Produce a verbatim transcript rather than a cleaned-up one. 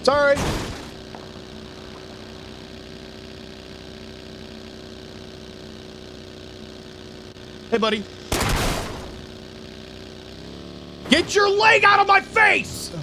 Sorry. Hey, buddy. Get your leg out of my face!